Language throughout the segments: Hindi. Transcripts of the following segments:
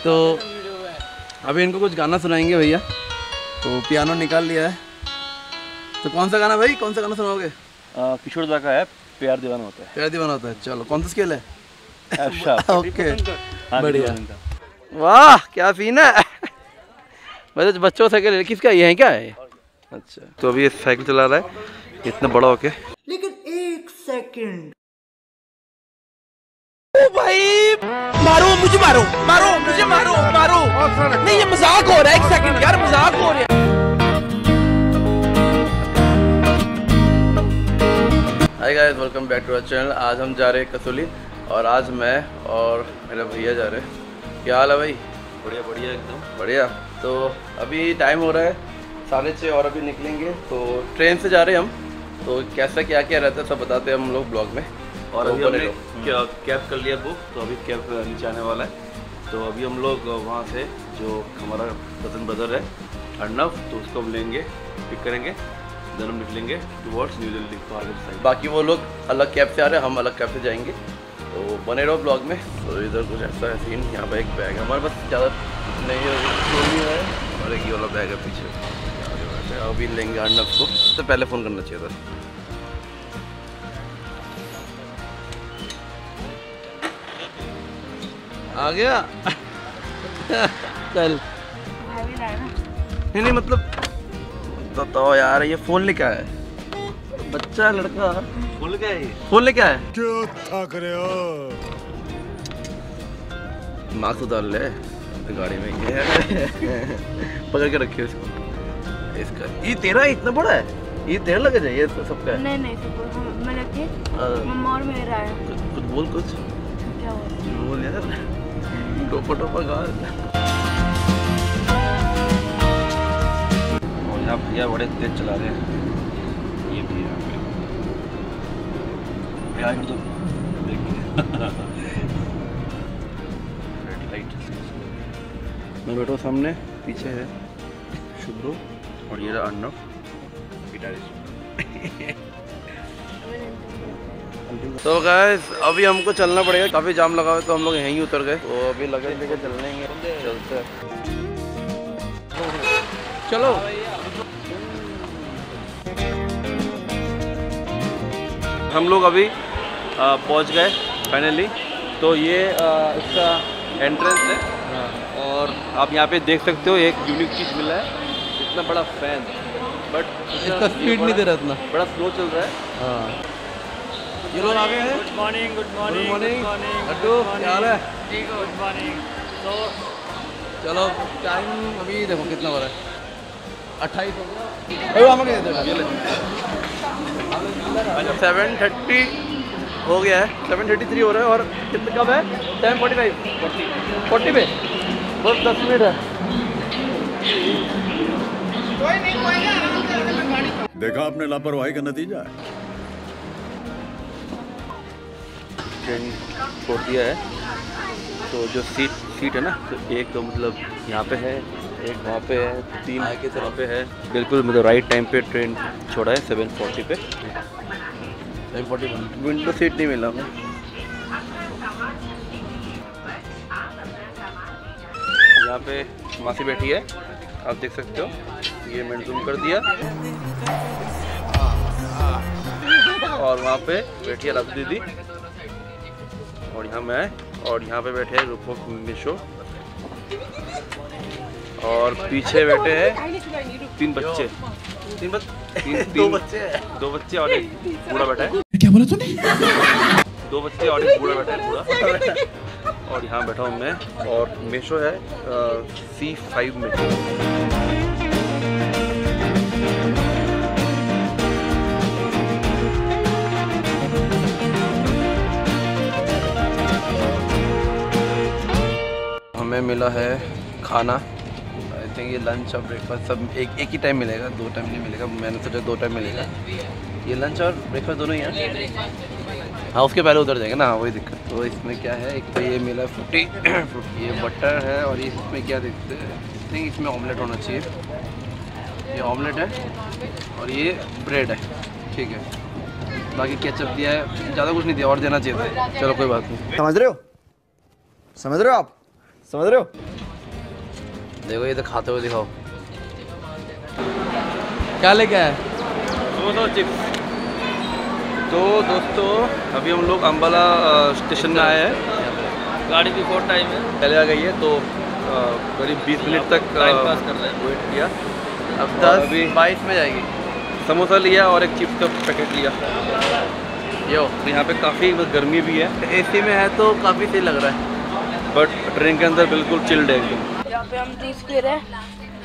तो अभी इनको कुछ गाना सुनाएंगे भैया। तो पियानो निकाल लिया है। तो कौन सा गाना भाई, कौन सा गाना सुनाओगे? किशोर दा का है, प्यार दीवाना होता है। प्यार दीवाना होता है। चलो कौन सा स्केल है? ओके बढ़िया। वाह क्या सीन है। वैसे बच्चों साइकिल किसका ये है क्या है? अच्छा तो अभी ये साइकिल चला रहा है इतना बड़ा होके। लेकिन एक सेकंड, ओ भाई मारो मुझे, मारो मारो मुझे, मारो मारो। नहीं ये मजाक हो रहा है, एक सेकंड यार, मजाक हो रहा है। Hi guys, welcome back to our channel. आज हम जा रहे हैं कसौली और आज मैं और मेरा भैया जा रहे हैं। क्या हाल है भाई? बढ़िया बढ़िया एकदम बढ़िया। तो अभी टाइम हो रहा है 6:30 और अभी निकलेंगे। तो ट्रेन से जा रहे हैं हम। तो कैसा क्या क्या रहता है सब बताते हैं हम लोग ब्लॉग में। और अभी हमने कैब कर लिया बुक, तो अभी कैब नीचे आने वाला है। तो अभी हम लोग वहाँ से जो हमारा कज़न ब्रदर है अर्नव, तो उसको हम लेंगे, पिक करेंगे, देन हम निकलेंगे towards New Delhi forward side. बाकी वो लोग अलग कैब से आ रहे हैं, हम अलग कैब से जाएंगे। तो बने रहो ब्लॉग में। तो इधर कुछ ऐसा है सीन। यहाँ पर एक बैग है हमारे पास, ज़्यादा नहीं है और एक ये वाला बैग है पीछे। अभी लेंगे अर्नव को, तो पहले फ़ोन करना चाहिए था। आ गया। चल नहीं मतलब बताओ यार, ये फोन लेके आया है बच्चा लड़का। फोन लेके आए, फोन लेके आया है। क्यों थक रहे हो? मास्क उतार ले गाड़ी में। पकड़ के रखिए इसको। इसका ये तेरा इतना बड़ा है, ये तेरा लगे जाए, ये सबका है। नहीं सब मैं रखे मम्मा और मेरा है। कुछ बोल, कुछ क्या बोल यार। टोपा टोपा गाल। और यहाँ भैया बड़े तेज चला रहे हैं। ये भी है भैया तो रेड लाइट। मैं बैठा सामने, पीछे है शुभ्रो और ये रहा अर्नव गिटारिस्ट। तो गाइस अभी हमको चलना पड़ेगा, काफ़ी जाम लगा हुआ है तो हम लोग यहीं उतर गए। तो अभी लगेज लेके चलने चलते हैं। चलो हम लोग अभी पहुंच गए फाइनली। तो ये इसका एंट्रेंस है और आप यहाँ पे देख सकते हो एक यूनिक चीज़ मिला है, इतना बड़ा फैन, बट इसका स्पीड नहीं दे रहा इतना, बड़ा स्लो चल रहा है। हाँ ये लोग आ गए हैं। गुड मॉर्निंग लड्डू क्या हाल है? Good morning. तो चलो टाइम अभी देखो कितना हो रहा है, 28 हो गया। 7:30 हो गया है, 7:33 हो रहा है। और कितना कब है? टाइम 40 पे बस 10 मिनट है। देखा आपने लापरवाही का नतीजा है। ट्रेन छोड़ दिया है। तो जो सीट है ना, तो एक तो मतलब यहाँ पे है, एक वहाँ पे है, 3 आगे तरह पे है। बिल्कुल मतलब राइट टाइम पे ट्रेन छोड़ा है 7:40 पे। 7:41 विंडो सीट नहीं मिला हमें। यहाँ पे मासी बैठी है, आप देख सकते हो। ये मैंने जूम कर दिया। और वहाँ पे बैठी है राजू दीदी, और यहाँ मैं, और यहाँ पे बैठे हैं रूपो मिशो, और पीछे बैठे हैं 3 बच्चे। दो बच्चे और एक बूढ़ा बैठा है। क्या बोला तूने? 2 बच्चे और एक बूढ़ा बैठा है, बूढ़ा। और यहाँ बैठा हूँ मैं, और मिशो है C5 में। हमें मिला है खाना। आई थिंक ये लंच और ब्रेकफास्ट सब एक ही टाइम मिलेगा, 2 टाइम नहीं मिलेगा। मैंने सोचा 2 टाइम मिलेगा। ये लंच और ब्रेकफास्ट दोनों ही हैं। हाँ उसके पहले उतर जाएंगे ना, हाँ वही दिक्कत। तो इसमें क्या है, एक तो ये मिला फ्रूटी, ये बटर है, और ये इसमें क्या देखते हैं, आई थिंक इसमें ऑमलेट होना चाहिए। ये ऑमलेट है और ये ब्रेड है, ठीक है। बाकी केचप दिया है, ज़्यादा कुछ नहीं दिया, और देना चाहिए था। चलो कोई बात नहीं। समझ रहे हो आप? समझ रहे हो? देखो ये तो खाते हुए दिखाओ। क्या लेके आए? समोसा चिप्स। तो दोस्तों अभी हम लोग अम्बाला स्टेशन में आए हैं। गाड़ी भी बहुत टाइम है, पहले आ गई है, तो करीब 20 मिनट तक टाइम पास कर रहे हैं, वेट किया। अब 10-22 में जाएगी। समोसा लिया और एक चिप्स का पैकेट लिया। यो यहाँ पे काफ़ी गर्मी भी है, एसी में है तो काफ़ी सही लग रहा है, बट ट्रेन के अंदर बिल्कुल चिल्ड है एकदम। यहाँ पे हम जूस पी रहे हैं।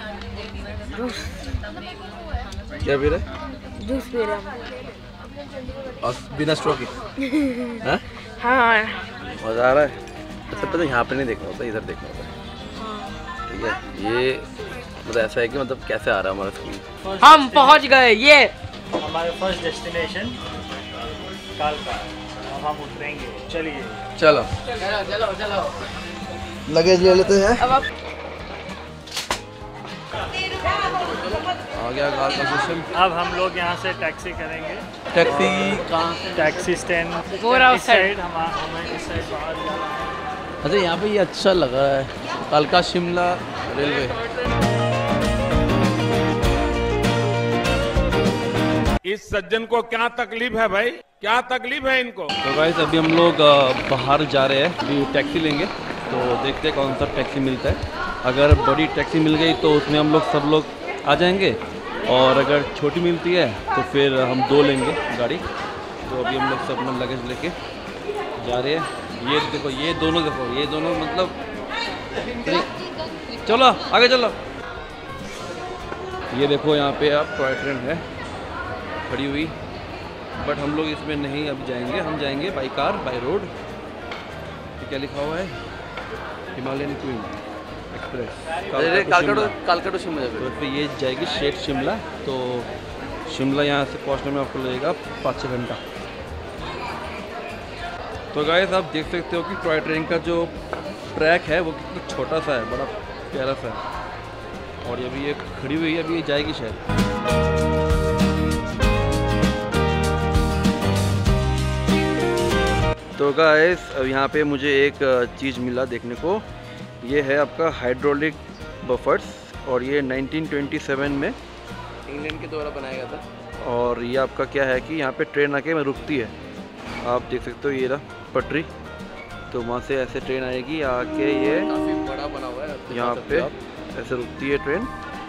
क्या पी रहे? जूस पी रहे हैं और बिना स्ट्रॉ की? हाँ? हाँ मज़ा आ रहा है। अच्छा पता यहाँ पे नहीं देखना होता, इधर देखना होता है। ठीक है, ये मतलब ऐसा है कि मतलब कैसे आ रहा है हमारा स्कूल। हम पहुँच गए। ये हमारे फर्स्ट डेस्टिनेशन कालका। अब हम उतरेंगे, चलिए। चलो लगेज ले लेते हैं। अब आप आ गया कालका स्टेशन। अब हम लोग यहाँ से टैक्सी करेंगे। टैक्सी कहाँ से? टैक्सी स्टैंड गोरा इस साइड, हमें इस साइड बाहर जाना है। अच्छा यहाँ पे ये अच्छा लगा है, कालका शिमला रेलवे। इस सज्जन को क्या तकलीफ है भाई, क्या तकलीफ है इनको? तो गाइस अभी हम लोग बाहर जा रहे हैं, अभी टैक्सी लेंगे, तो देखते हैं कौन सा टैक्सी मिलता है। अगर बड़ी टैक्सी मिल गई तो उसमें हम लोग सब लोग आ जाएंगे, और अगर छोटी मिलती है तो फिर हम 2 लेंगे गाड़ी। तो अभी हम लोग सब अपना लगेज लेके जा रहे हैं। ये देखो, ये दोनों देखो, ये दोनों मतलब चलो आगे चलो। ये देखो यहाँ पे आप टॉय ट्रेन है खड़ी हुई, बट हम लोग इसमें नहीं अभी जाएंगे, हम जाएंगे बाई कार, बाई रोड। ये क्या लिखा हुआ है? हिमालयन क्वीन एक्सप्रेस कालका टू शिमला। तो फिर ये जाएगी स्ट्रेट शिमला। तो शिमला यहाँ से पहुँचने में आपको लगेगा 5-6 घंटा। तो गाइस आप देख सकते हो कि टॉय ट्रेन का जो ट्रैक है वो कितना छोटा सा है, बड़ा प्यारा सा है। और अभी ये खड़ी हुई है, अभी ये जाएगी शायद। तो गाइस अब यहाँ पे मुझे एक चीज़ मिला देखने को। ये है आपका हाइड्रोलिक बफर्स, और ये 1927 में इंग्लैंड के द्वारा बनाया गया था। और ये आपका क्या है कि यहाँ पे ट्रेन आके रुकती है। आप देख सकते हो ये रहा पटरी, तो वहाँ से ऐसे ट्रेन आएगी आके ये काफ़ी बड़ा बना हुआ है यहाँ पे ऐसे रुकती है ट्रेन।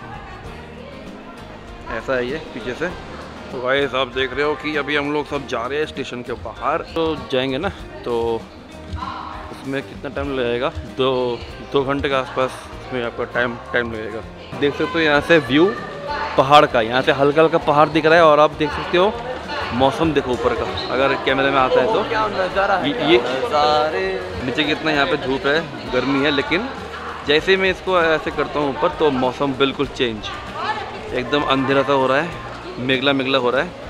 ऐसा है ये पीछे से। तो गाइस आप देख रहे हो कि अभी हम लोग सब जा रहे हैं स्टेशन के बाहर, तो जाएंगे ना, तो उसमें कितना टाइम लगेगा? 2 घंटे के आसपास इसमें आपका टाइम लगेगा। देख सकते हो यहाँ से व्यू पहाड़ का, यहाँ से हल्का हल्का पहाड़ दिख रहा है, और आप देख सकते हो मौसम देखो ऊपर का, अगर कैमरे में आता है तो। क्या नज़ारा है, ये सारे नीचे कितना यहाँ पे धूप है, गर्मी है, लेकिन जैसे मैं इसको ऐसे करता हूँ ऊपर तो मौसम बिल्कुल चेंज, एकदम अंधेरा सा हो रहा है, मेघला मेघला हो रहा है।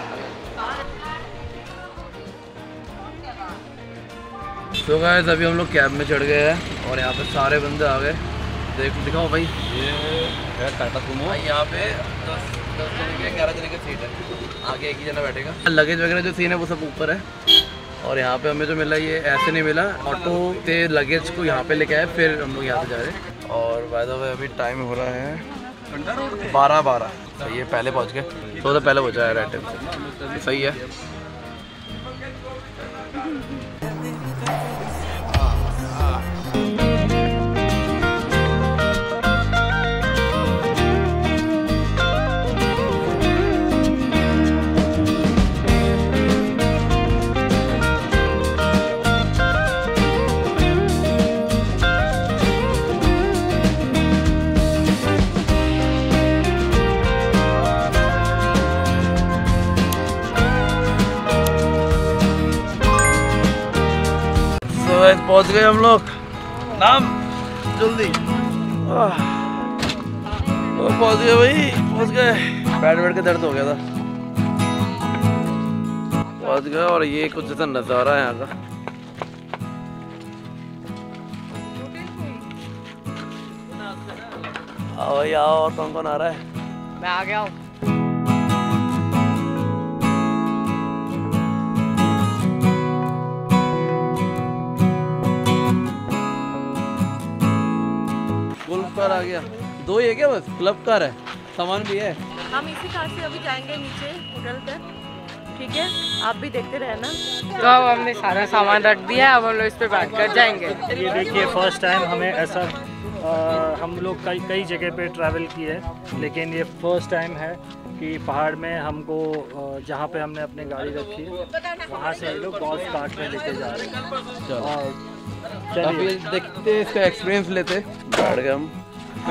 तो गाइस अभी हम लोग कैब में चढ़ गए हैं, और यहाँ पे सारे बंदे आ गए। दिखाओ भाई, ये है टाटा सुमो। यहाँ पे 10 जने के 11 जने की सीट है, आगे एक ही जना बैठेगा। लगेज वगैरह जो सीन है वो सब ऊपर है, और यहाँ पे हमें जो मिला ये ऐसे नहीं मिला, ऑटो से लगेज को यहाँ पे लेके आए, फिर हम लोग यहाँ से जा रहे हैं। और बाय द वे अभी टाइम हो रहा है 12:12। तो ये पहले पहुँच गए, तो पहले पहुँचा है राइट टाइम से, सही है। पहुंच गए हम लोग, नाम जल्दी पहुंच गए भाई, पहुंच गए। पैर वैट के दर्द हो गया था, पहुंच गए। और ये कुछ ऐसा नज़ारा है यहाँ का, आओ भाई आओ। और कौन कौन आ रहा है? मैं आ गया हूँ। कार आ गया। 2 ही है क्या? बस क्लब कार है, सामान भी है। हम इसी कार से अभी जाएंगे नीचे होटल तक, ठीक है? आप भी देखते रहना। तो अब हमने सारा सामान रख दिया, अब हम लोग इस पे बैठ कर जाएंगे। ये देखिए फर्स्ट टाइम हमें ऐसा हम लोग कई जगह पे ट्रैवल किए हैं, लेकिन ये फर्स्ट टाइम है कि पहाड़ में हमको जहाँ पे हमने अपनी गाड़ी रखी है वहाँ से ये लोग गोल्फ कार्ट में लेके जा रहे हैं। और चलिए देखते इसका एक्सपीरियंस लेते। बैठ गए हम।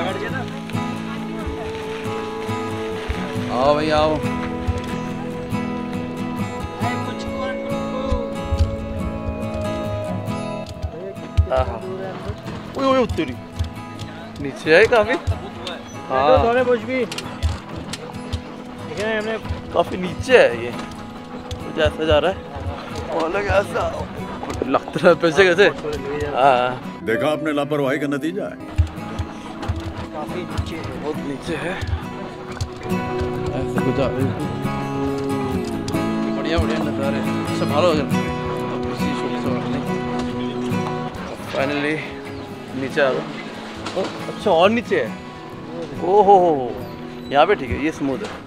आओ भाई आओ। ओए तेरी नीचे है काफी। हाँ थोड़े कुछ भी हमने काफी नीचे है ये, कुछ ऐसा जा रहा है और लग ऐसा लगता है पैसे कैसे। हाँ देखा आपने लापरवाही का नतीजा है। काफ़ी नीचे है, बहुत नीचे है ऐसे कुछ। बढ़िया बढ़िया नज़ारे, संभालो फाइनली नीचे आ गए। अच्छा और नीचे है। ओहो हो यहाँ पे ठीक है, ये स्मूथ है।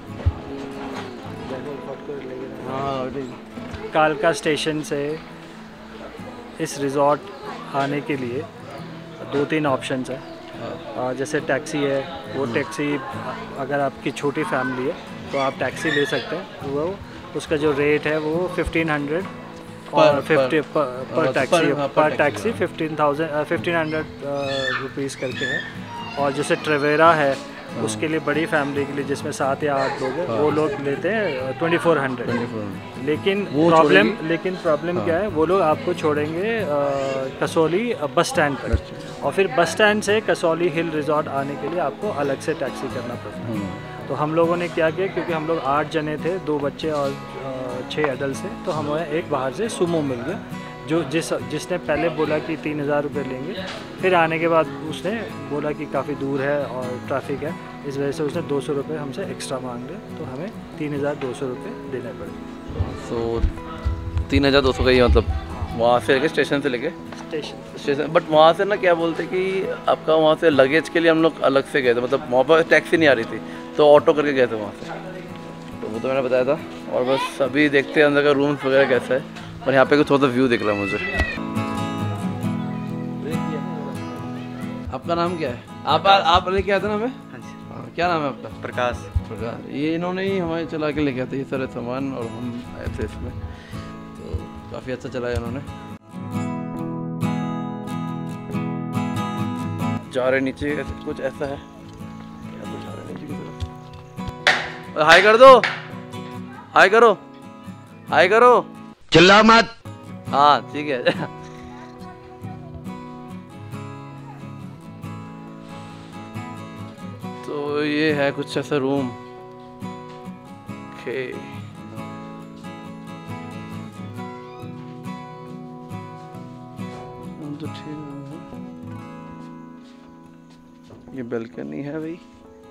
हाँ ठीक। कालका स्टेशन से इस रिज़ॉर्ट आने के लिए 2-3 ऑप्शंस हैं। जैसे टैक्सी है, वो टैक्सी अगर आपकी छोटी फैमिली है तो आप टैक्सी ले सकते हैं। वो उसका जो रेट है वो 1500 और 50 पर टैक्सी 1500 रुपीज़ करके है। और जैसे ट्रेवेरा है उसके लिए बड़ी फैमिली के लिए जिसमें 7 या 8 लोग हैं वो लोग लेते हैं 2400। लेकिन प्रॉब्लम क्या है, वो लोग आपको छोड़ेंगे कसौली बस स्टैंड पर, और फिर बस स्टैंड से कसौली हिल रिजॉर्ट आने के लिए आपको अलग से टैक्सी करना पड़ता है। तो हम लोगों ने क्या किया, क्योंकि हम लोग 8 जने थे, 2 बच्चे और 6 एडल्ट थे, तो हमें एक बाहर से सुमो मिल गया जो जिसने पहले बोला कि 3000 रुपये लेंगे। फिर आने के बाद उसने बोला कि काफ़ी दूर है और ट्रैफिक है, इस वजह से उसने 200 रुपये हमसे एक्स्ट्रा मांग लिया, तो हमें 3200 रुपये देने पड़े। सो 3200 का ही मतलब वहाँ से लेके स्टेशन से लेके स्टेशन। बट वहाँ से ना क्या बोलते कि आपका वहाँ से लगेज के लिए हम लोग अलग से गए थे, मतलब वहाँ पर टैक्सी नहीं आ रही थी तो ऑटो करके गए थे वहाँ से। तो वो तो मैंने बताया था। और बस अभी देखते हैं अंदर का रूम्स वगैरह कैसा है, और यहाँ पे कुछ थोड़ा सा व्यू दिख रहा है मुझे। आपका नाम क्या है? आप लेके आए थे ना हमें? हाँ, क्या नाम है आपका? प्रकाश। ये इन्होंने ही हमें चला के लेके आए थे ये सारे सामान, और हम आए थे इसमें, तो काफ़ी अच्छा चलाया इन्होंने। जा रहे नीचे, कुछ ऐसा है, जा रहे नीचे की तरफ। हाय कर दो, हाय करो, हाय करो, चिल्ला मत। हाँ ठीक है। तो ये है कुछ ऐसा रूम। ओके तो ठीक है। ये बालकनी है भाई।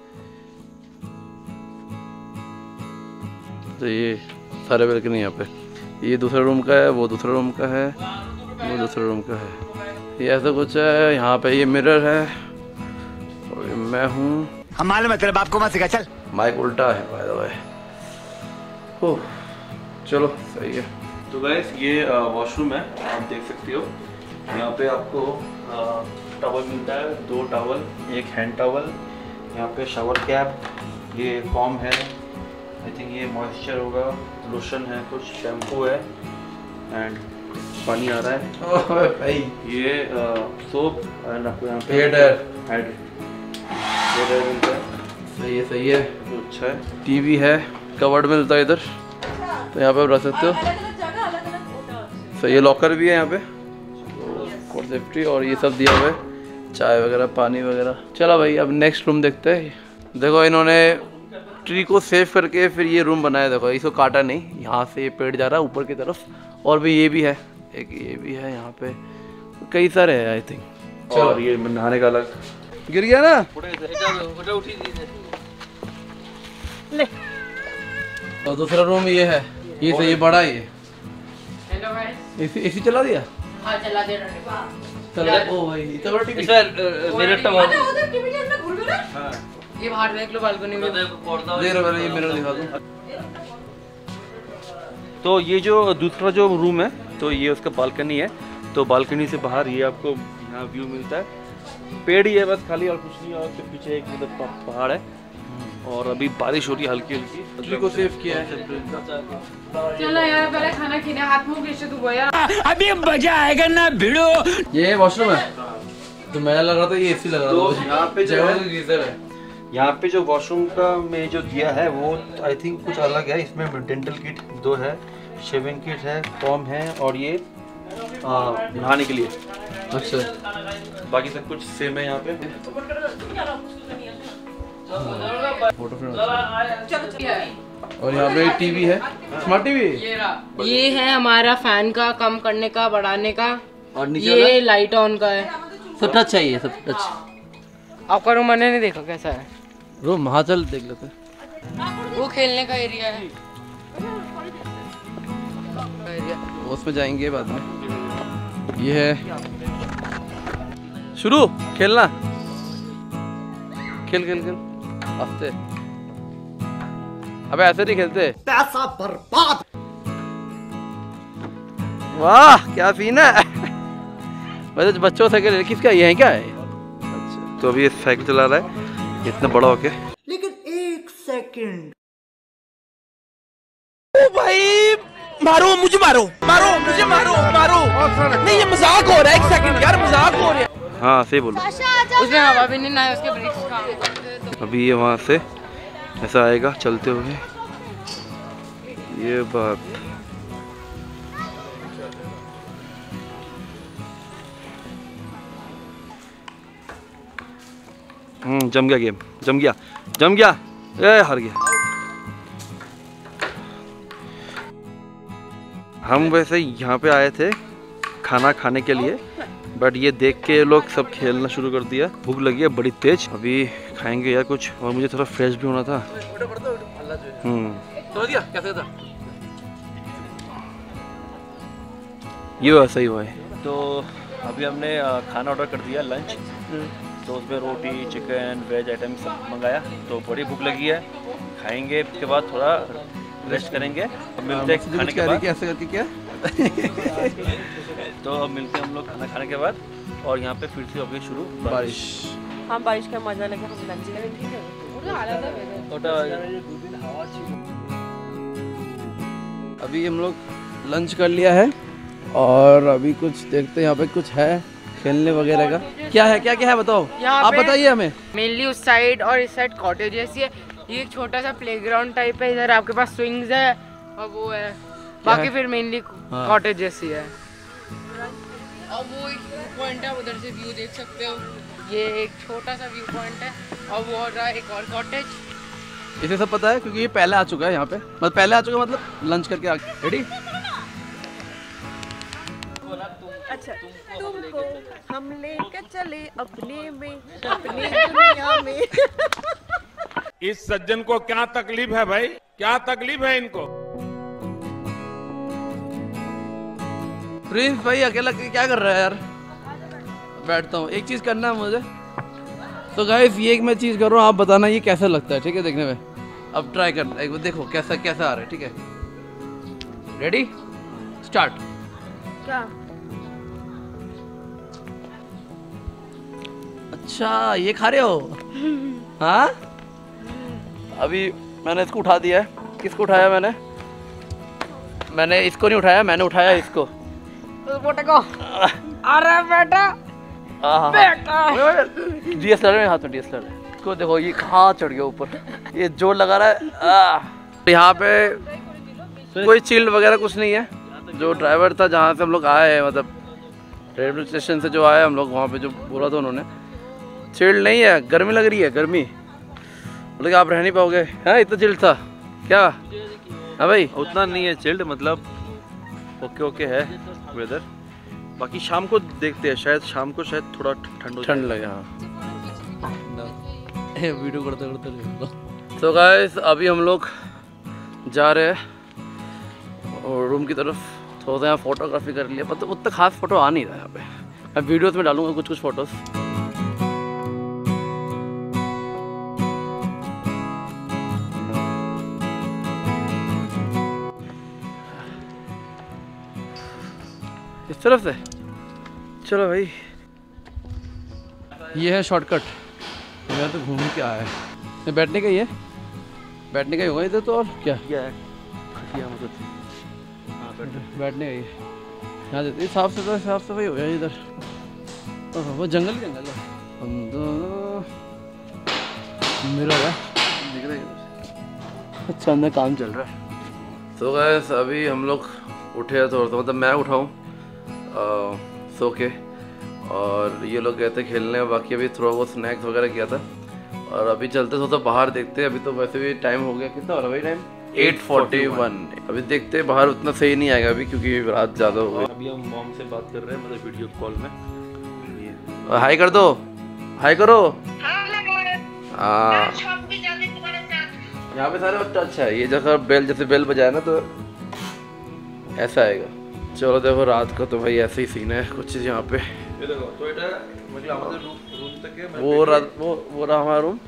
तो ये सारे बालकनी यहाँ पे। ये दूसरा रूम का है, वो दूसरा रूम का है, वो दूसरा रूम का है। ये ऐसा कुछ है। यहाँ पे ये मिरर है और ये मैं हूँ। हम मालूम है तेरे बाप को मत सिखा, चल। माइक उल्टा है बाय द वे। ओह चलो सही है। तो गाइस ये वॉशरूम है, आप देख सकते हो। यहाँ पे आपको टॉवल मिलता है, 2 टॉवल, एक हैंड टॉवल, यहाँ पे शावर कैप, ये फॉर्म है, आई थिंक ये मॉइस्चर होगा, लोशन है, कुछ शैम्पू है, एंड पानी आ रहा है। ओह भाई ये सोप, एंड आपको यहाँ पे हेड है, हेड मिलता है। सही है सही है। तो अच्छा है। टीवी है, कवर्ड मिलता है इधर, तो यहाँ पे आप रख सकते हो। सही है। लॉकर भी है यहाँ पे फॉर सेफ्टी, और ये सब दिया हुआ है, चाय वगैरह, पानी वगैरह। चलो भाई अब नेक्स्ट रूम देखते हैं। देखो इन्होंने ट्री को सेव करके फिर ये रूम बनाया। देखो इसको काटा नहीं, यहाँ से ये पेड़ जा रहा है ऊपर की तरफ, और भी ये भी है, एक ये भी है यहाँ पे, कई सारे हैं आई थिंक। और ये नहाने का अलग। गिर गया ना ले। और दूसरा रूम ये है, ये सही बड़ा ही है। Hello guys. एसी चला दिया? हाँ चला दे। चला। ओ भाई इतना बड़ा टीवी। उधर टीवी ये बाहर देख लो बालकनी में। दे रहा मैंने, ये मिरर दिखा दूं। तो ये जो दूसरा जो रूम है तो ये उसका बालकनी है। तो बालकनी से बाहर ये आपको यहाँ व्यू मिलता है, पेड़ ही है बस खाली और कुछ नहीं, और उसके पीछे एक मतलब पहाड़ है और अभी बारिश हो रही है हल्की हल्की। बिजली को सेव किया है। चलो यार पहले खाना खीना, हाथ मुंह कैसे धोया यार। अभी मजा आएगा ना भिड़ो। ये वॉशरूम है तो मैं लग रहा था ये एसी लग रहा था। तो यहाँ पे जो है गीजर है। यहाँ पे जो वॉशरूम का में जो दिया है वो आई थिंक कुछ अलग है। इसमें डेंटल किट 2 है, शेविंग किट है, कॉम है और ये नहाने के लिए। अच्छा, बाकी सब कुछ सेम है यहाँ पे। Photo frame. और यहाँ पे टीवी है, स्मार्ट टीवी। ये है हमारा फैन का कम करने का बढ़ाने का, और नीचे ये लाइट ऑन का है। सब टच चाहिए, सब टच। आपका रूम मैंने नहीं देखा कैसा है। रूम वहाँ चल देख लेते हैं। वो खेलने का एरिया है, उसमें जाएंगे बाद में। ये है शुरू खेलना, खेल खेल खेल आस्ते। अबे ऐसे नहीं खेलते। पैसा बर्बाद। वाह क्या सीन है। वैसे बच्चों साइकिल किसका ये है क्या है? अच्छा, तो अभी ये साइकिल चला रहा है इतना बड़ा होके। लेकिन 1 सेकंड। ओ भाई मारो मुझे, मारो मारो मुझे, मारो मारो। नहीं ये मजाक हो रहा है, 1 सेकंड यार मजाक हो रहा है। हाँ सही बोलो। उसमें हवा भी नहीं आया, उसके ब्रेक्स काम करते तो। अभी ये वहाँ से ऐसा आएगा चलते हुए, ये बात। जम गया गेम, जम गया जम गया, ए हार गया। हम वैसे यहाँ पे आए थे खाना खाने के लिए, बट ये देख के लोग सब खेलना शुरू कर दिया। भूख लगी है बड़ी तेज, अभी खाएंगे यार कुछ, और मुझे थोड़ा फ्रेश भी होना था। कैसे था? ये वैसा ही हुआ है। तो अभी हमने खाना ऑर्डर कर दिया लंच, तो उसमें रोटी चिकन वेज आइटम सब मंगाया। तो बड़ी भूख लगी है, खाएंगे उसके बाद थोड़ा रेस्ट करेंगे। अब मिलते हैं खाने के बाद। कैसे करके क्या? तो अब मिलते हैं हम लोग खाना खाने के बाद, और यहाँ पे फिर से हो गई शुरू बारिश। हाँ बारिश का मजा लगे, हम लंच करेंगे। अभी हम लोग लंच कर लिया है और अभी कुछ देखते हैं यहाँ पे कुछ है खेलने वगैरह का। क्या है क्या क्या है बताओ, आप बताइए हमें। मेनली उस साइड और इस साइड कॉटेज जैसी है। ये एक छोटा सा प्लेग्राउंड टाइप है, इधर आपके पास स्विंग्स है और वो है, बाकी फिर मेनली कॉटेज जैसी है। और वो एक व्यू पॉइंट है, उधर से व्यू देख सकते हो। ये एक छोटा सा व्यू पॉइंट है और वो और एक और कॉटेज। इसे सब पता है क्योंकि ये पहले आ चुका है यहाँ पे, मतलब पहले आ चुका मतलब लंच करके आ। रेडी? अच्छा, तुमको हम लेके चले अपने में, अपनी दुनिया में। इस सज्जन को क्या तकलीफ है भाई, क्या तकलीफ है इनको? प्रिंस भाई अकेला क्या कर रहा है यार? बैठता हूँ, एक चीज करना है मुझे। तो गाइस ये एक मैं चीज कर रहा हूँ, आप बताना ये कैसा लगता है, ठीक है? देखने में अब ट्राई करना, एक बार देखो कैसा कैसा आ रहा है, ठीक है? Ready start. क्या? अच्छा ये खा रहे हो? हाँ अभी मैंने इसको उठा दिया है। किसको उठाया मैंने? मैंने इसको नहीं उठाया, मैंने उठाया इसको। बेटा को अरे बेटा डीएसएलआर में हाथ में डीएसएलआर है। इसको देखो ये कहाँ चढ़ गया ऊपर, ये जोर लगा रहा है। यहाँ पे कोई चिल्ड वगैरह कुछ नहीं है। जो ड्राइवर था जहाँ से हम लोग आए हैं, मतलब रेलवे स्टेशन से जो आए हम लोग, वहाँ पे जो बोला था उन्होंने चिल्ड नहीं है, गर्मी लग रही है, गर्मी बोले आप रह नहीं पाओगे। हाँ इतना चिल्ड था क्या? हाँ भाई उतना नहीं है चिल्ड, मतलब ओके ओके है वेदर। बाकी शाम को देखते हैं, शायद शाम को शायद थोड़ा ठंड लगे। हाँ वीडियो करते करते। तो गाइस अभी हम लोग जा रहे हैं और रूम की तरफ। थोड़ा यहाँ फोटोग्राफी कर लिया, मतलब उतना खास फोटो आ नहीं रहा है यहाँ पे। मैं वीडियोस में डालूंगा कुछ कुछ फोटोज। तरफ से। चलो भाई, ये है शॉर्टकट। मैं तो घूम के आया है। बैठने का ही है, बैठने का ही होगा इधर तो। और क्या है खटिया मतलब बैठने का ही है यहाँ देते। साफ सफाई हो गया इधर। वो जंगल ही जंगल है। मिरर है, दिख रहा है। अच्छा, अंदर काम चल रहा है। तो गाइस अभी हम लोग उठे हैं थोड़ा, मतलब मैं उठाऊँ सो के, और ये लोग गए थे खेलने। बाकी अभी थोड़ा बहुत स्नैक्स वगैरह किया था, और अभी चलते थोड़ा बाहर देखते। अभी तो वैसे भी टाइम हो गया, कितना हो रहा है भाई टाइम? 8:41। अभी देखते बाहर उतना सही नहीं आएगा अभी, क्योंकि रात ज़्यादा हो गई। अभी हम मॉम से बात कर रहे हैं, मतलब वीडियो कॉल में। हाय कर दो, हाय करो। यहाँ पे सारे टच है। ये जैसा बेल, जैसे बेल बजाए ना तो ऐसा आएगा। चलो देखो, रात का तो भाई ऐसे ही सीन है कुछ चीज़ यहाँ पे। ये देखो तो এটা मतलब আমাদের रूम तक है। वो रहा हमारा रूम।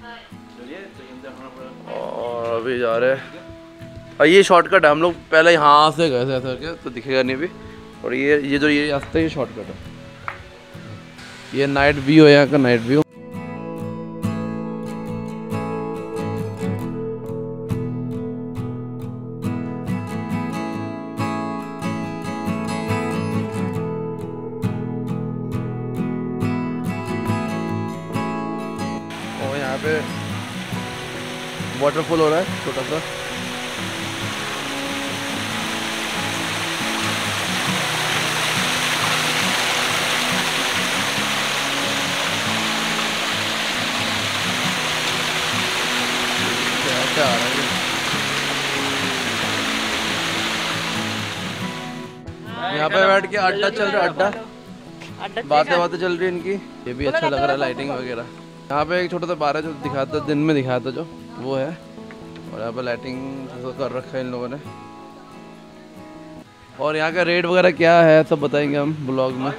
और अभी जा रहे हैं, और ये शॉर्टकट है। हम लोग पहले यहाँ से गए थे ऐसा करके, तो दिखेगा नहीं अभी। और ये जो ये रास्ता है, ये शॉर्टकट है। ये नाइट व्यू है, यहाँ का नाइट व्यू। और यहाँ पे वाटरफॉल हो रहा है छोटा सा। क्या आ रहा है? यहाँ पे बैठ के अड्डा चल रहा है, अड्डा। बातें चल रही है इनकी। ये भी अच्छा लग रहा है, लाइटिंग वगैरह। यहाँ पे एक छोटा सा बार है जो दिखाता, दिन में दिखाता जो, वो है। और यहाँ पे लाइटिंग कर रखा है इन लोगों ने। और यहाँ का रेट वगैरह क्या है सब बताएंगे हम ब्लॉग में।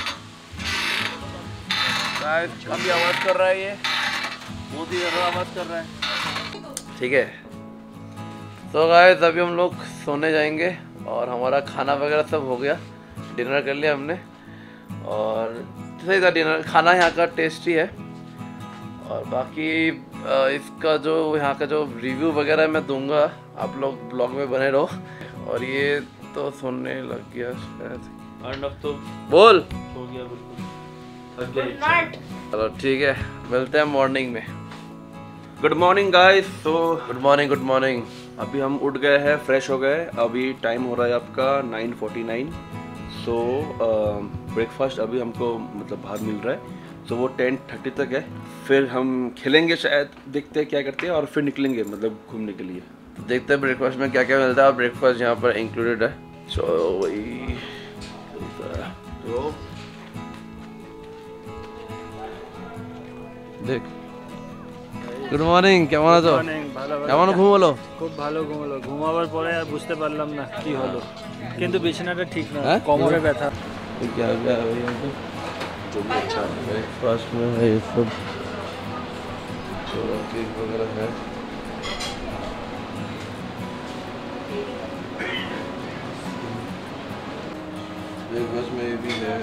अभी आवाज़ कर रहा है, ये बहुत ही ज़्यादा आवाज़ कर रहा है। ठीक है, तो गाइस अभी हम लोग सोने जाएंगे, और हमारा खाना वगैरह सब हो गया। डिनर कर लिया हमने, और सही था डिनर। खाना यहाँ का टेस्टी है। और बाकी इसका जो यहाँ का जो रिव्यू वगैरह मैं दूंगा, आप लोग ब्लॉग में बने रहो। और ये तो सोने लग गया शायद। अर्नव तो बोल हो गया बिल्कुल। चलो ठीक है, मिलते हैं मॉर्निंग में। Good morning guys. तो गुड मॉर्निंग, गुड मॉर्निंग। अभी हम उठ गए हैं, फ्रेश हो गए। अभी टाइम हो रहा है आपका 9:49। सो ब्रेकफास्ट अभी हमको मतलब बाहर मिल रहा है। तो वो 10:30 तक है। फिर हम खेलेंगे शायद, देखते हैं क्या करते हैं, और फिर निकलेंगे मतलब घूमने के लिए। तो देखते हैं ब्रेकफास्ट में क्या क्या मिलता है। ब्रेकफास्ट यहाँ पर इंक्लूडेड है, सो वही तो देख। গুড মর্নিং, কেমন আছো? কেমন ঘুমলো? খুব ভালো ঘুমলো। ঘুমাবার পরে আর বুঝতে পারলাম না কি হলো, কিন্তু বিছানাটা ঠিক না, কোমরে ব্যথা। क्या क्या जो भी अच्छा है। ब्रेकफास्ट में है ये सब, छोला केक वगैरह है। ब्रेकफास्ट में ये भी है।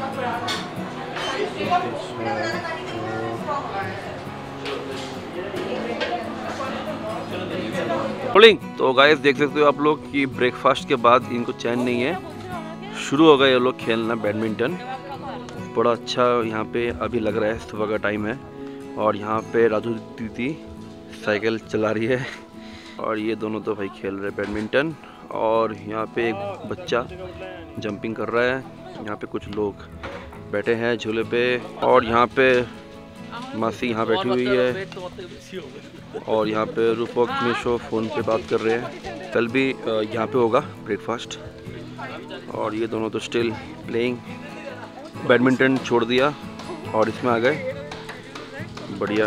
तो गाइस देख सकते हो आप लोग कि ब्रेकफास्ट के बाद इनको चैन नहीं है, शुरू हो गए ये लोग खेलना बैडमिंटन। बड़ा अच्छा यहाँ पे अभी लग रहा है, सुबह का टाइम है। और यहाँ पे राजू दीदी साइकिल चला रही है, और ये दोनों तो भाई खेल रहे हैं बैडमिंटन। और यहाँ पे एक बच्चा जंपिंग कर रहा है। यहाँ पे कुछ लोग बैठे हैं झूले पे, और यहाँ पे मासी यहाँ बैठी हुई है। और यहाँ पे रूपक मिशो फ़ोन पे बात कर रहे हैं। कल भी यहाँ पे होगा ब्रेकफास्ट। और ये दोनों तो स्टिल प्लेइंग, बैडमिंटन छोड़ दिया और इसमें आ गए। बढ़िया,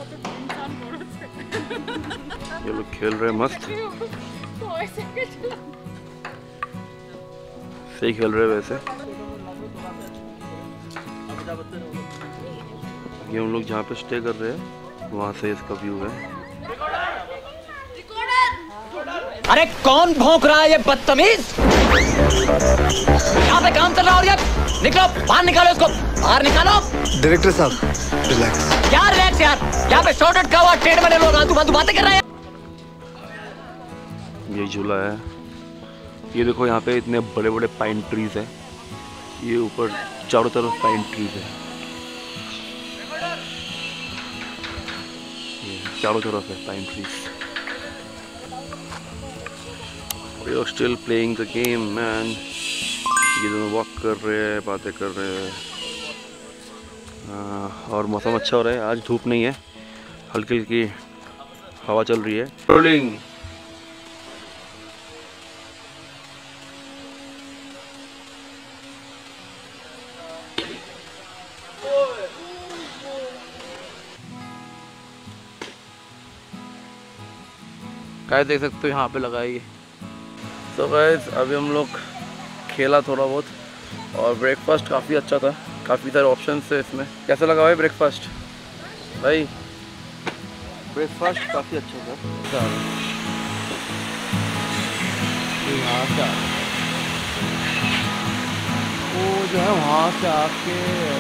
ये लोग खेल रहे हैं मस्त, सही खेल रहे हैं वैसे। ये हम लोग जहाँ पे स्टे कर रहे हैं वहाँ से इसका व्यू है। अरे कौन भौंक रहा है ये बदतमीज? यहाँ पे काम चल रहा है और ये निकलो बाहर, निकालो इसको बाहर निकालो। डायरेक्टर साहब रिलैक्स। क्या रिलैक्स यार, यहाँ पे शॉर्ट का हुआ ट्रेड वाले लोग आलतू फालतू बातें कर रहे हैं। ये झूला है, ये देखो यहाँ पे इतने बड़े बड़े पाइन ट्रीज है, ये ऊपर चारों तरफ पाइन ट्रीज है, ये चारों तरफ है pine trees. We are still playing the game, man. ये दोनों वॉक कर रहे हैं, बातें कर रहे हैं, और मौसम अच्छा हो रहा है। आज धूप नहीं है, हल्की हल्की हवा चल रही है। रोलिंग गाइस देख सकते हो यहाँ पे लगा है ये। तो गाइस अभी हम लोग खेला थोड़ा बहुत, और ब्रेकफास्ट काफ़ी अच्छा था, काफ़ी सारे ऑप्शंस थे इसमें। कैसा लगा भाई ब्रेकफास्ट? भाई ब्रेकफास्ट काफ़ी अच्छा था। यहाँ से वो जो है वहाँ से आके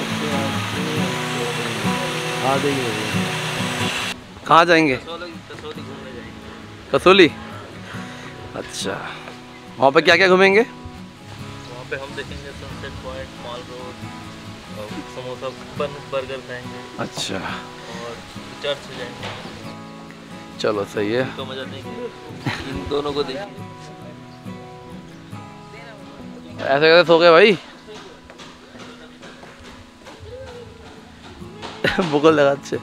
हाँ देंगे। कहाँ जाएंगे? कसोली। अच्छा, वहाँ पे क्या क्या घूमेंगे? वहाँ पे हम देखेंगे sunset point, mall road, samosa burger खाएंगे। अच्छा, और चर्च जाएंगे। चलो सही है। तो मजा नहीं, इन दोनों को देखिए। ऐसे कैसे सो गए भाई? भूख लगा अच्छे।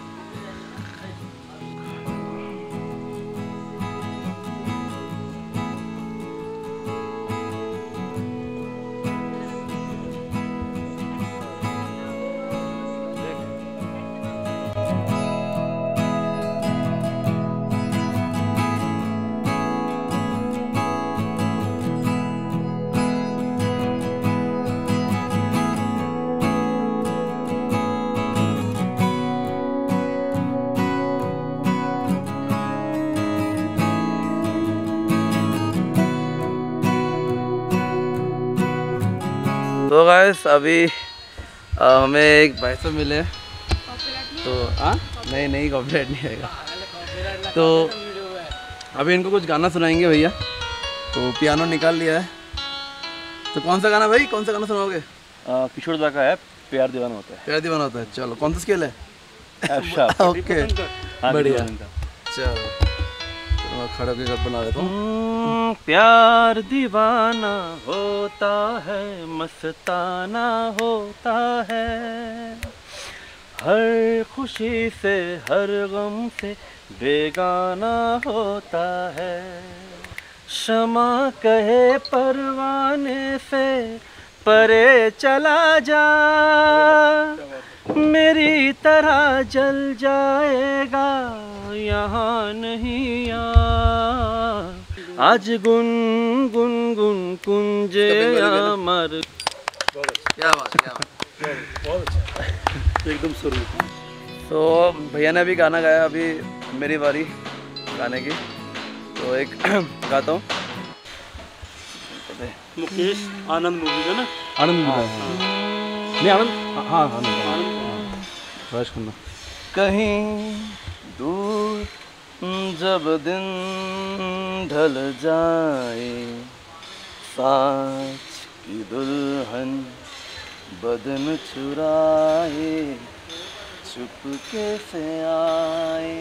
तो गाइस अभी हमें एक भाई साहब मिले, तो नहीं कॉपीराइट नहीं आएगा। तो अभी इनको कुछ गाना सुनाएंगे भैया, तो पियानो निकाल लिया है। तो कौन सा गाना भाई, कौन सा गाना सुनाओगे? किशोर दा का है, प्यार दीवाना होता है। प्यार दीवाना होता है। चलो कौन सा स्केल है? ओके बढ़िया, चलो खड़े होकर बना देता हूँ। प्यार दीवाना होता है, मस्ताना होता है, हर खुशी से हर गम से बेगाना होता है। शमा कहे परवाने से परे चला जा, मेरी तरह जल जाएगा यहाँ नहीं यार। आज गुन गुन गुन कुंजे अमर। क्या बात एकदम शुरू। तो भैया ने अभी गाना गाया, अभी मेरी बारी गाने की। तो एक गाता हूँ। मुकेश आनंद मूवी का ना? आनंद नहीं, आनंद हाँ आनंद फ्रेश करना। कहीं दूर जब दिन ढल जाए, साँझ की दुल्हन बदन चुराए, चुपके से आए।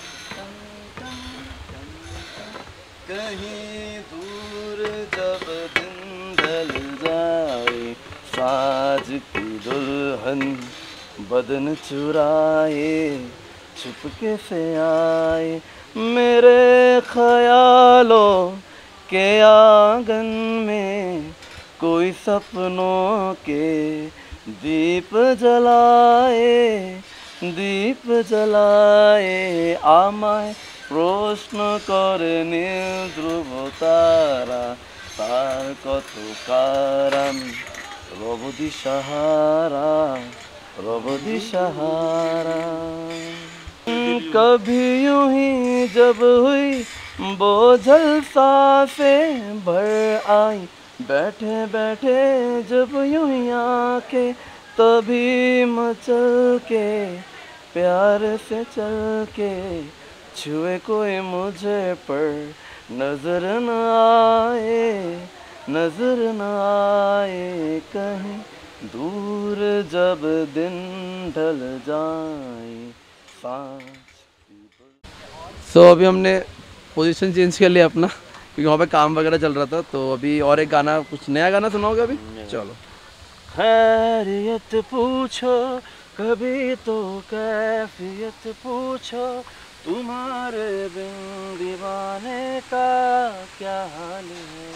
कहीं दूर जब दिन ढल जाए, साँझ की दुल्हन बदन चुराए, चुपके से आए। मेरे ख्यालों के आंगन में कोई सपनों के दीप जलाए, दीप जलाए। আমায় প্রশ্ন করে নীল ধ্রুব তারা, তার কত কারণ রব দিশাহারা, রব দিশাহারা। कभी यूं ही जब हुई बोझल सांसें भर आई, बैठे बैठे जब यूं ही आके, तभी मचल के प्यार से चल के, छुए कोई मुझे पर नजर न आए, नजर न आए कहीं दूर जब दिन ढल जाए सांस। सो अभी हमने पोजीशन चेंज कर लिया अपना, क्योंकि वहाँ पे काम वगैरह चल रहा था। तो अभी और एक गाना, कुछ नया गाना सुनाओगे अभी? चलो। खैरियत पूछो कभी तो कैफियत पूछो, तुम्हारे बिन दीवाने का क्या हाल है।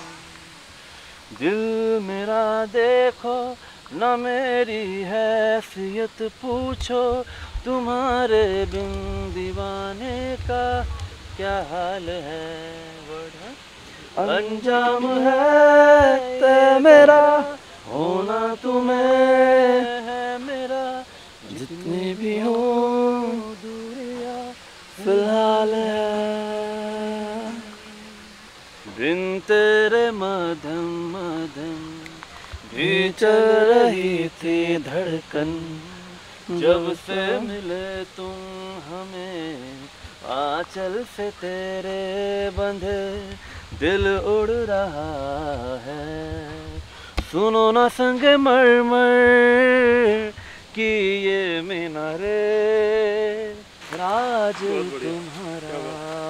दिल मेरा देखो न मेरी हैसियत पूछो, तुम्हारे बिन दीवाने का क्या हाल है। अंजाम है ते मेरा, होना तुम्हें है मेरा, जितनी भी हो दूरियां फिलहाल है। बिन तेरे मधम मधम भी चल रही थी धड़कन, जब से मिले तुम हमें आंचल से तेरे बंधे दिल उड़ रहा है। सुनो ना संग मरमर कि ये मीनारे, राज तुम्हारा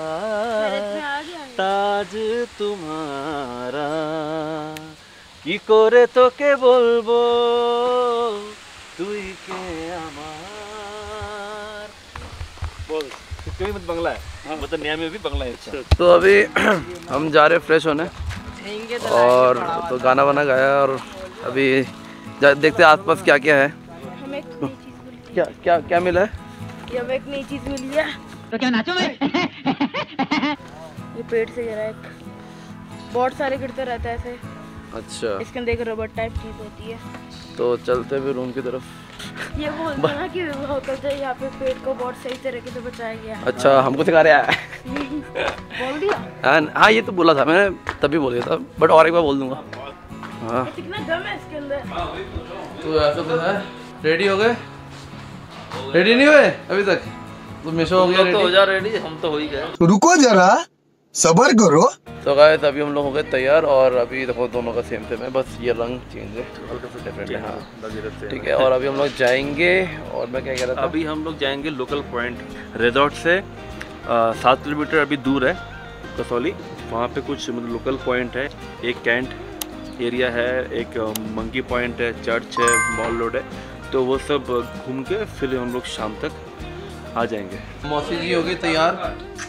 ताज तुम्हारा, কি করে তোকে বলবো তুই কে আমার। बोल कितनी मत बंगला है, मतलब नया में भी बंगला है। अच्छा तो अभी हम जा रहे फ्रेश होने, और तो गाना वाना गाया, और अभी देखते हैं आसपास क्या क्या है। हमें एक नई चीज क्या क्या क्या मिला है? ये हमें एक नई चीज मिली है। तो क्या नाचो मैं? ये पेड़ से गिरा, एक बहुत सारे गिरते रहते हैं ऐसे। अच्छा, इसके अंदर एक रबर टाइप चीज होती है। तो चलते भी रूम की तरफ। ये बोलते हैं ना कि होटल से यहाँ पे पेड़ को बहुत सही तरीके से बचाया गया। अच्छा, हमको सिखा रहा है। बोल दिया? हाँ ये तो बोला था मैंने, तभी बोल दिया था, बट और एक बार बोल दूंगा। हाँ कितना दम है इसके अंदर। तो ऐसा तो है। रेडी हो गए? रेडी नहीं हुए अभी तक? तो मिशो हो गया रेडी? तो हो जा रेडी, हम तो हो ही गए। रुको जरा सबर करो। तो गाइस अभी हम लोग हो गए तैयार, और अभी देखो दोनों का सेम सेम है, बस ये रंग चेंज है, हल्का सा डिफरेंट है। हाँ ठीक है, और अभी हम लोग जाएंगे, और मैं क्या कह रहा था, अभी हम लोग जाएंगे लोकल पॉइंट रिजॉर्ट से 7 किलोमीटर अभी दूर है कसौली। वहाँ पे कुछ मतलब लोकल पॉइंट है, एक कैंट एरिया है, एक मंकी पॉइंट है, चर्च है, मॉल रोड है, तो वो सब घूम के फिर हम लोग शाम तक आ जाएंगे। मौसी जी हो गई तैयार,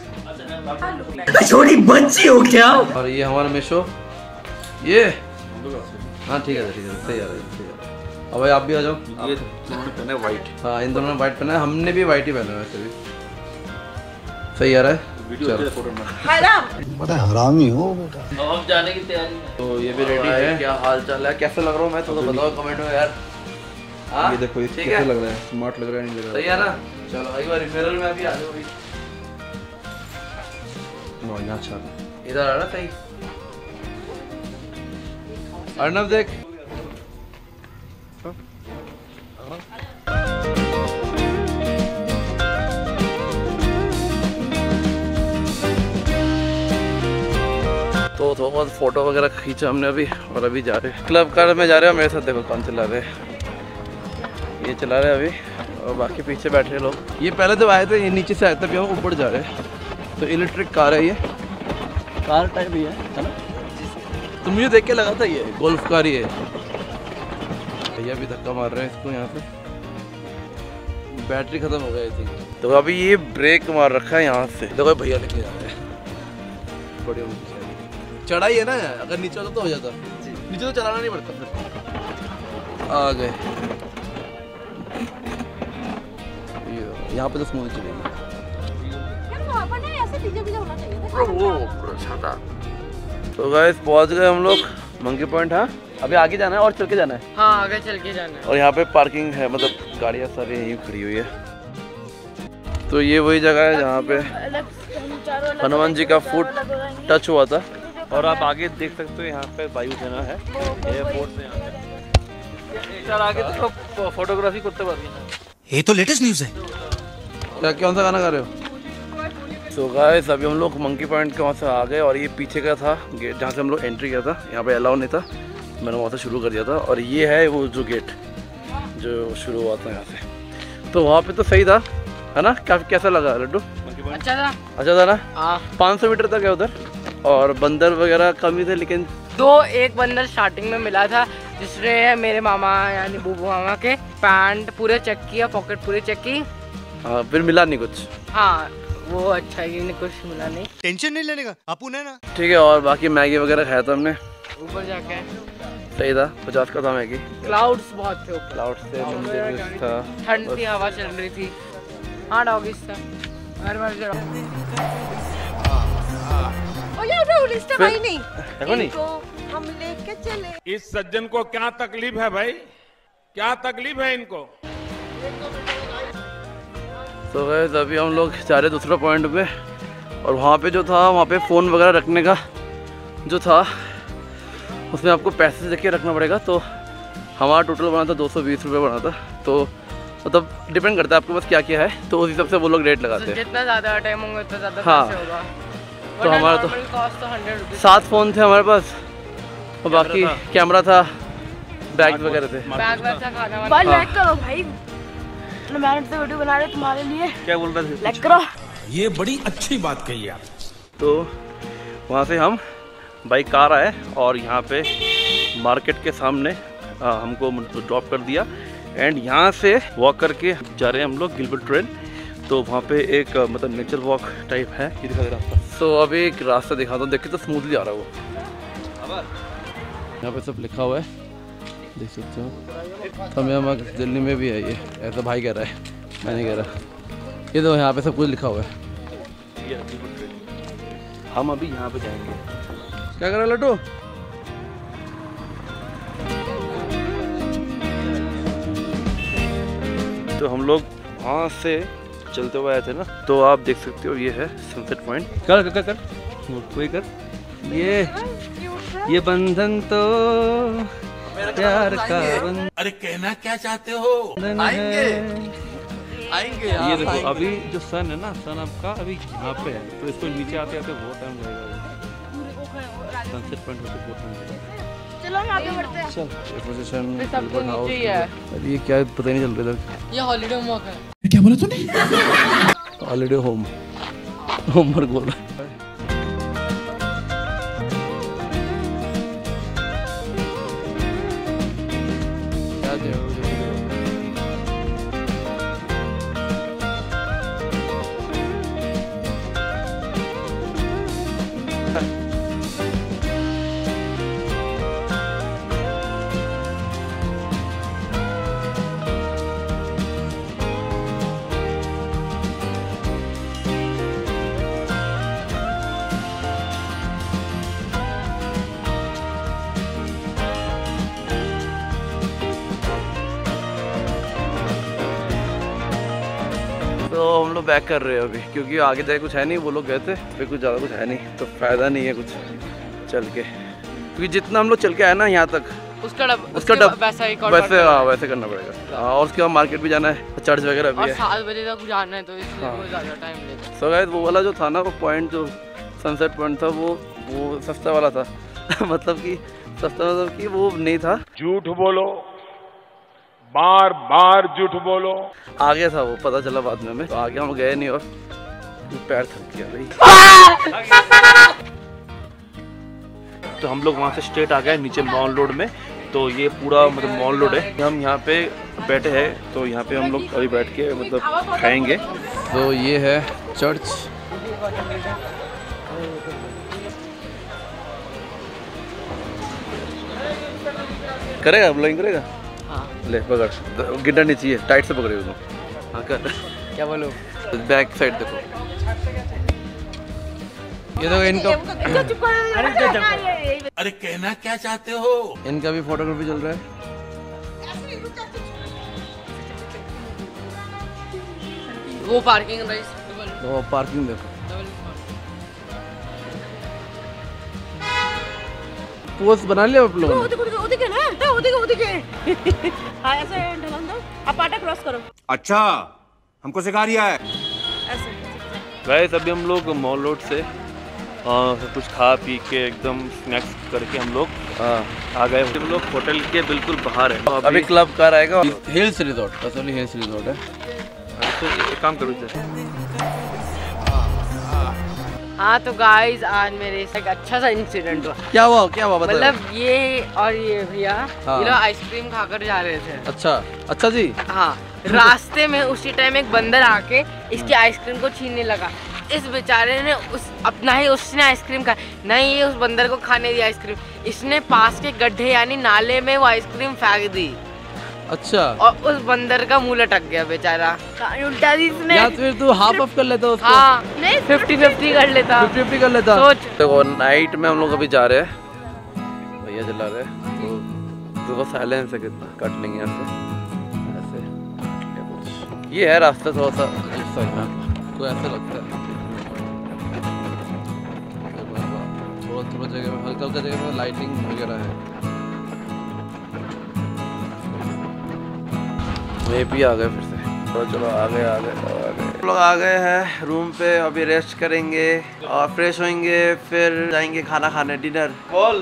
छोटी बच्ची हो क्या? और ये हमारा मिशो, ये हाँ ठीक है तैयार है। अब भाई आप भी आ जाओ। ये दोनों पहने वाइट। हाँ इन दोनों ने वाइट पहना है, हमने भी वाइट ही पहना है वैसे भी। सही आ रहा है। बड़ा हरामी हो बेटा। अब हम जाने की तैयारी में। तो ये भी रेडी है। क्या हाल चाल है, कैसे लग रहा हूँ मैं, तो बताओ कमेंट में यार। ये देखो ये कैसे लग रहा है, स्मार्ट लग रहा है नहीं लग रहा? सही है ना? चलो एक बार मिरर में अभी आ जाओ भाई। यहाँ अच्छा इधर आ रहा सही। अर्नब देख। तो थोड़ा बहुत फोटो वगैरह खींचा हमने अभी, और अभी जा रहे हैं क्लब कार में जा रहे हैं। मेरे साथ देखो कौन चला रहे हैं, ये चला रहे हैं अभी, और बाकी पीछे बैठे हैं लोग। ये पहले तो आए थे, ये नीचे से आए थे, अभी हम ऊपर जा रहे हैं। तो इलेक्ट्रिक कार है, ये कार टाइप ही है ना? तो मुझे देख के लगा था ये गोल्फ कार ही है। भैया भी धक्का मार रहे हैं इसको, यहाँ से बैटरी खत्म हो गई थी। तो अभी ये ब्रेक मार रखा है यहाँ से, देखो भैया लेके जा रहे हैं। बड़ी चढ़ाई है ना, अगर नीचे होता तो हो जाता, नीचे तो चलाना नहीं पड़ता। फिर आ गए, यहाँ पे तो स्मूथ चलेगी। तो गाइस पहुंच गए हम लोग मंकी पॉइंट। हाँ अभी आगे जाना है और चल के जाना है। हाँ आगे चल के जाना है। और यहाँ पे पार्किंग है, मतलब गाड़ियाँ सारी यहीं खड़ी हुई है। तो ये वही जगह है जहाँ पे हनुमान जी का फुट टच हुआ था। और आप आगे देख सकते हो यहाँ पे वायुसेना है, एयरपोर्ट से यहाँ पे सर आगे तो फोटोग्राफी करते पारबे। ये तो लेटेस्ट न्यूज़ है। क्या कौन सा गाना गा रहे हो? सो गाइस अभी हम लोग मंकी पॉइंट के वहाँ से आ गए और ये पीछे का था गेट जहाँ से हम लोग एंट्री किया था। यहाँ पे अलाउ नहीं था, मैंने वहाँ से शुरू कर दिया था। और ये है वो जो गेट जो शुरू हुआ था यहाँ से। तो वहाँ पे तो सही था, है ना? कैसा लगा लड्डू? अच्छा था। अच्छा था ना? 500 मीटर तक है उधर और बंदर वगैरह कम ही थे, लेकिन एक बंदर स्टार्टिंग में मिला था जिसने मेरे मामा यानी बूबू मामा के पैंट पूरे चेक किया, पॉकेट पूरी चेक की। हाँ, फिर मिला नहीं कुछ। हाँ वो अच्छा है कि कुछ मिला नहीं। टेंशन नहीं लेने का अपन है ना। ठीक है। और बाकी मैगी वगैरह खाया था हमने ऊपर जाके, सही था। 50 का था मैगी। क्लाउड्स बहुत थे ऊपर, क्लाउड्स थे, मंदिर था, ठंड थी, हवा चल रही थी। हाँ डॉगिस था हर बार हम लेके चले। इस सज्जन को क्या तकलीफ है भाई, क्या तकलीफ है इनको? तो गाइस अभी हम लोग जा रहे दूसरा पॉइंट पे और वहाँ पे जो था वहाँ पे फ़ोन वगैरह रखने का जो था उसमें आपको पैसे देके रखना पड़ेगा। तो हमारा टोटल बना था 220 रुपये बना था। तो मतलब डिपेंड करता है आपके पास क्या क्या है, तो उस हिसाब से वो लोग रेट लगाते हैं। जितना ज़्यादा टाइम होगा उतना ज़्यादा हाँ। पैसे होगा। तो हमारा तो कॉस्ट तो 100 रुपीज़। 7 फ़ोन थे हमारे पास और बाकी कैमरा था, बैग वगैरह थे। बैग वैग था, खाना भाई लाइक करो भाई, मैंने तो वीडियो बना रहे तुम्हारे लिए। क्या बोल रहे थे? लाइक करो। ये बड़ी अच्छी बात कही आप। तो वहाँ से हम बाइक कार आए और यहाँ पे मार्केट के सामने हमको ड्रॉप कर दिया एंड यहाँ से वॉक करके जा रहे हैं हम लोग गिलबर्ट ट्रेल। तो वहाँ पे एक मतलब नेचर वॉक टाइप है, ये दिखा दे रास्ता। तो अभी एक रास्ता दिखाता हूँ, देखिए तो स्मूथली आ रहा है वो। यहाँ पे सब लिखा हुआ है, देख सकते हो। समय हम दिल्ली में भी है ये, ऐसा भाई कह रहा है, मैं नहीं कह रहा। ये तो यहाँ पे सब कुछ लिखा हुआ है। हम अभी यहाँ पे जाएंगे। क्या कर रहा है लड्डू? तो हम लोग वहाँ से चलते हुए आए थे ना, तो आप देख सकते हो ये है सनसेट पॉइंट। कर कर कर कोई कर ये बंधन तो प्यार का बंधन। अरे कहना क्या चाहते हो? आएंगे ये देखो अभी जो सन है ना, सन आपका अभी यहाँ पे है, तो इसको नीचे आते आते बहुत टाइम लगेगा। सनसेट पॉइंट होते बहुत टाइम लगेगा। चलो हम आगे बढ़ते हैं। चल ये पोजीशन सबसे नीचे ही है। अभी ये क्या पता ही नहीं चल रहा था। ये हॉलीडे होम वर्क है। क्या बोला तूने? हॉलीडे होमवर्क बोल रहा है। तो हम लोग बैक कर रहे हैं अभी, क्योंकि आगे जाके कुछ है नहीं। वो लोग गए थे, फिर कुछ ज़्यादा कुछ है नहीं, तो फ़ायदा नहीं है कुछ चल के, क्योंकि जितना हम लोग चल के आए ना यहाँ तक उसका वैसे करना पड़ेगा। और उसके बाद मार्केट भी जाना है, चर्च वगैरह भी है, 7 बजे तक जाना है, तो इसलिए बहुत ज़्यादा टाइम लेता है। सो गाइस वो वाला जो था ना, वो पॉइंट जो सनसेट पॉइंट था वो सस्ता वाला था। मतलब कि सस्ता मतलब कि वो नहीं था। झूठ बोलो, बार बार झूठ बोलो। आगे था वो, पता चला बाद में हमें, तो आगे हम गए नहीं और पैर थक गया भाई। तो हम लोग वहाँ से स्ट्रेट आ गए नीचे मॉल रोड में। तो ये पूरा मतलब मॉल रोड है, हम यहाँ पे बैठे हैं, तो यहाँ पे हम लोग अभी बैठ के मतलब खाएंगे। तो ये है चर्च। करेगा ब्लॉगिंग करेगा? हाँ। ले पकड़, गिरना नहीं चाहिए, टाइट से पकड़े उसको। हाँ कर। क्या बोलो? बैक साइड देखो, ये देखो इनका। अरे कहना क्या चाहते हो? इनका भी फोटोग्राफी चल रहा है। वो पार्किंग राइस तो पार्किंग देखो, पोस्ट बना लिया आप लोगों ने? हाँ ऐसे ढलान दो, आप पाटा क्रॉस करो। अच्छा हमको सिखा रिया है। ऐसे गाइस अभी हम लोग मॉल रोड से सब कुछ खा पी के एकदम स्नैक्स करके हम लोग आ गए। हम लोग होटल के बिल्कुल बाहर है। अभी क्लब कार आएगा, hills resort, Kasauli hills resort है। तो एक काम करो इधर। हाँ तो गाइस आज मेरे से एक अच्छा सा इंसिडेंट हुआ। क्या हुआ बताओ। मतलब ये और ये भैया हाँ। ये लोग आइसक्रीम खाकर जा रहे थे। अच्छा जी। हाँ रास्ते में उसी टाइम एक बंदर आके इसकी आइसक्रीम को छीनने लगा। इस बेचारे ने उसने आइसक्रीम खा नहीं, ये उस बंदर को खाने दी आइसक्रीम। इसने पास के गड्ढे यानी नाले में वो आइसक्रीम फेंक दी। अच्छा। और उस बंदर का मुंह लटक गया बेचारा। उल्टा दी इसने। या फिर तू हाफ ऑफ कर लेता उसको। हाँ 50-50 कर लेता। 50-50 कर लेता। सोच। देखो नाइट में हम लोग अभी जा रहे हैं, भैया जला रहे हैं, तो साइलेंस है कितना, काट लेंगे यहाँ से ऐसे। ये है रास्ता थोड़ा सा इस साइड में, तो ऐसा लगता है थोड़ा जगह में, हल्का जगह में लाइटिंग वगैरह है। ये भी आ गए फिर से, तो चलो आ गए। हम लोग आ गए हैं रूम पे, अभी रेस्ट करेंगे और फ्रेश होंगे, फिर जाएंगे खाना खाने, डिनर। बोल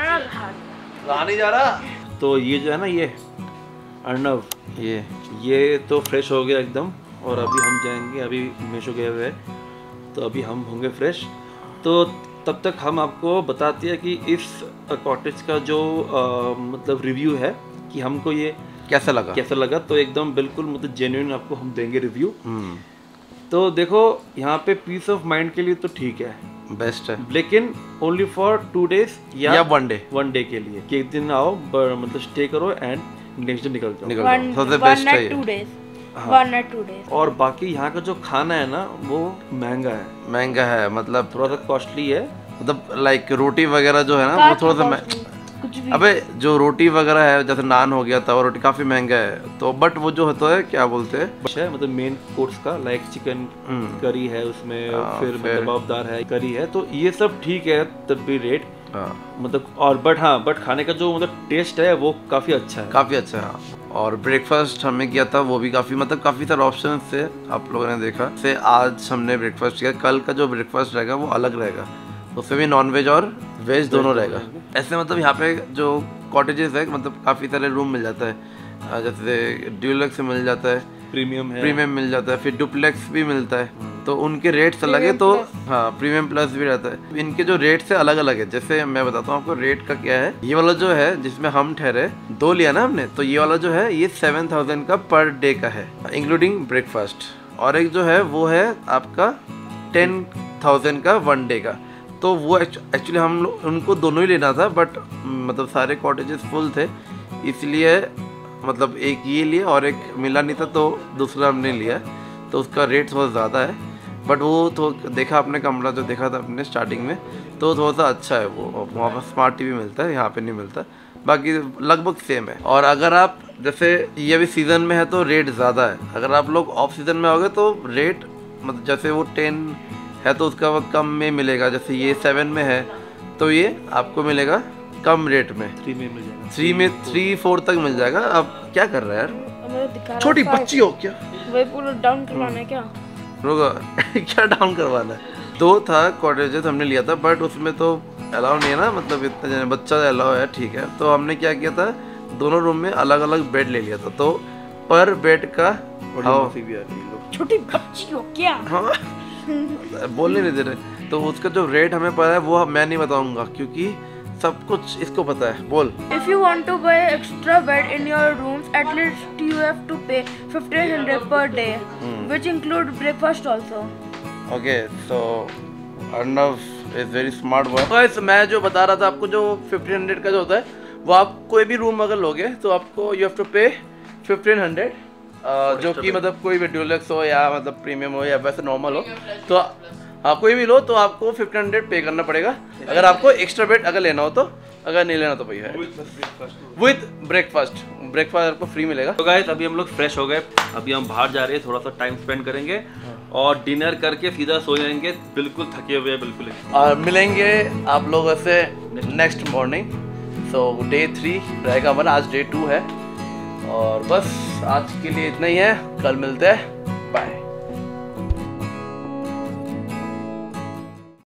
कहाँ नहीं जा रहा? तो ये जो है ना, ये अर्नव ये तो फ्रेश हो गया एकदम, और अभी हम जाएंगे, अभी मेशो गए हुए, तो अभी हम होंगे फ्रेश। तो तब तक हम आपको बताते हैं कि इस कॉटेज का जो मतलब रिव्यू है कि हमको ये कैसा लगा। तो एकदम बिल्कुल मतलब जेन्युइन आपको हम देंगे रिव्यू। तो देखो यहाँ पे पीस ऑफ माइंड के लिए तो ठीक है, बेस्ट है, लेकिन ओनली फॉर 2 days या 1 डे के लिए, कि एक दिन आओ मतलब स्टे करो एंड नेक्स्ट डे निकल जाओ। सबसे बेस्ट है 2 days। हाँ। 1 or 2 days। और बाकी यहाँ का जो खाना है ना वो महंगा है, मतलब थोड़ा सा कॉस्टली है, मतलब लाइक रोटी वगैरह जो है ना वो थोड़ा सा अबे जो रोटी वगैरह है जैसे नान हो गया, तवा रोटी काफी महंगा है। तो बट वो जो होता है क्या बोलते हैं मतलब मेन कोर्स का, लाइक चिकन करी है उसमें, फिर कबाबदार है, करी है, तो ये सब ठीक है तब भी रेट मतलब। और बट खाने का जो मतलब टेस्ट है वो काफी अच्छा है। हाँ। और ब्रेकफास्ट हमने किया था, वो भी काफी मतलब काफी सारे ऑप्शन थे, आप लोगों ने देखा। से आज हमने ब्रेकफास्ट किया, कल का जो ब्रेकफास्ट रहेगा वो अलग रहेगा, उसमें भी नॉन वेज और वेज दोनों रहेगा। ऐसे मतलब यहाँ पे जो कॉटेजेस है मतलब काफ़ी सारे रूम मिल जाता है, जैसे ड्यूलक्स मिल जाता है, प्रीमियम मिल जाता है, फिर डुप्लेक्स भी मिलता है। तो उनके रेट्स अलग है। तो हाँ प्रीमियम प्लस भी रहता है। इनके जो रेट्स है अलग अलग है। जैसे मैं बताता हूँ आपको रेट का क्या है। ये वाला जो है जिसमें हम ठहरे 2 लिया ना हमने, तो ये वाला जो है ये 7000 का पर डे का है इंक्लूडिंग ब्रेकफास्ट, और एक जो है वो है आपका 10,000 का 1 डे का। तो वो एक्चुअली हम लोग उनको दोनों ही लेना था, बट मतलब सारे कॉटेजेस फुल थे, इसलिए मतलब एक ये लिया और एक मिला नहीं था तो दूसरा हमने लिया। तो उसका रेट थोड़ा ज़्यादा है, बट वो तो देखा आपने कमरा जो देखा था अपने स्टार्टिंग में, तो थोड़ा सा अच्छा है वो। वहाँ पर स्मार्ट टीवी मिलता है, यहाँ पे नहीं मिलता, बाकी लगभग सेम है। और अगर आप जैसे ये अभी सीज़न में है तो रेट ज़्यादा है, अगर आप लोग ऑफ सीज़न में आओगे तो रेट मतलब जैसे वो 10 है तो उसका कम में मिलेगा। जैसे ये 7 में है तो ये आपको मिलेगा कम रेट में, 3 में मिल जाएगा, 3-4 तक मिल जाएगा। अब क्या कर रहा है यार, छोटी बच्ची हो क्या? वही पूरा डाउन करवाना है क्या? क्या डाउन करवाना है? 2 था कॉटेजेस हमने लिया था, बट उसमें तो अलाउ नहीं है ना, मतलब इतना जने बच्चा अलाउ है, ठीक है। तो हमने क्या किया था, दोनों रूम में अलग अलग बेड ले लिया था, तो पर बेड का छोटी बच्ची हो क्या? हाँ बोलने नहीं दे रहे। तो उसका जो रेट हमें पता है वो मैं नहीं बताऊंगा, क्योंकि सब कुछ इसको पता है। बोल। If you want to buy extra bed in your rooms, at least you have to pay 1500 per day, which include breakfast also. Okay, so Arnav is very smart boy. Guys, मैं जो बता रहा था आपको, जो 1500 का जो होता है वो आप कोई भी रूम अगर लोगे तो आपको you have to pay 1500, जो कि मतलब कोई भी डुलक्स हो या मतलब प्रीमियम हो या वैसे नॉर्मल हो, तो आप कोई भी लो तो आपको 1500 पे करना पड़ेगा। अगर आपको एक्स्ट्रा बेड अगर लेना हो तो, अगर नहीं लेना तो भाई है विद ब्रेकफास्ट आपको फ्री मिलेगा। तो गाइस अभी हम लोग फ्रेश हो गए, अभी हम बाहर जा रहे हैं, थोड़ा सा टाइम स्पेंड करेंगे और डिनर करके सीधा सो जाएंगे, बिल्कुल थके हुए बिल्कुल। और मिलेंगे आप लोगों से नेक्स्ट मॉर्निंग। सो डे 3 रहेगा हमारा, आज डे 2 है। और बस आज के लिए इतना ही है, कल मिलते हैं, बाय।